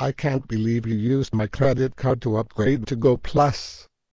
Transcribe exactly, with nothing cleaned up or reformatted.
I can't believe you used my credit card to upgrade to Go Plus.